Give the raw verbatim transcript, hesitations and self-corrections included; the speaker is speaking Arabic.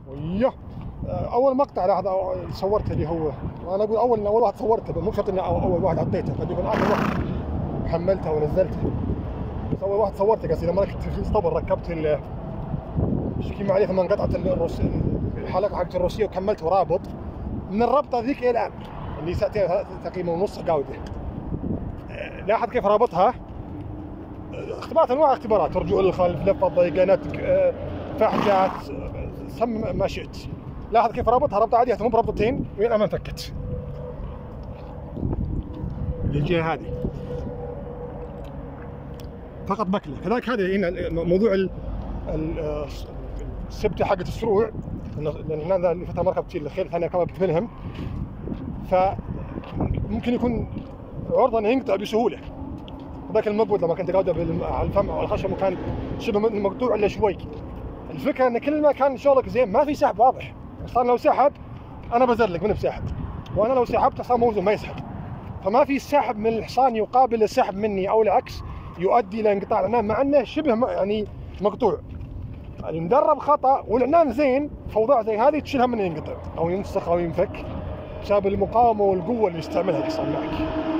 وياه. اول مقطع لاحظ صورته اللي هو، وانا اقول اول اول واحد صورته، مو شرط اني اول واحد حطيته، قد يكون اخر واحد حملته ونزلته، بس اول واحد صورته قصدي لما ركبت في الاسطبل ركبت ال شكي ما عليه ثم انقطعت الروس الحلقه حقت الروسيه وكملت ورابط من الربطه ذيك الى الان اللي ساعتين تقريبا ونص قاوده. لاحظ كيف رابطها، اختبارات انواع اختبارات، رجوع للخلف، لفه ضيقه، نتك، فحجات، سم ما شئت. لاحظ كيف رابطها ربطه عاديه مو بربطتين والى الان ما انفكت. الجهه هذه فقط بكله. كذلك هذه هنا موضوع السبته حقت السروع، لان هذا اللي فتره مركب كثير الخيل ثانيه كمان بتفلهم، فممكن يكون عرضه انه ينقطع بسهوله. ذاك المقود لما كنت قاعده على الفم او الخشب وكان شبه مقطوع الا شوي. الفكره ان كل ما كان شغلك زين ما في سحب واضح، صار لو سحب انا بزرلك من بسحب، وانا لو سحبت صار موزون ما يسحب، فما في سحب من الحصان يقابل السحب مني او العكس يؤدي الى انقطاع العنان، مع انه شبه يعني مقطوع. المدرب خطا والعنان زين، فوضاع زي هذه تشيلها منه ينقطع او ينسخ او ينفك بسبب المقاومه والقوه اللي يستعملها الحصان معك.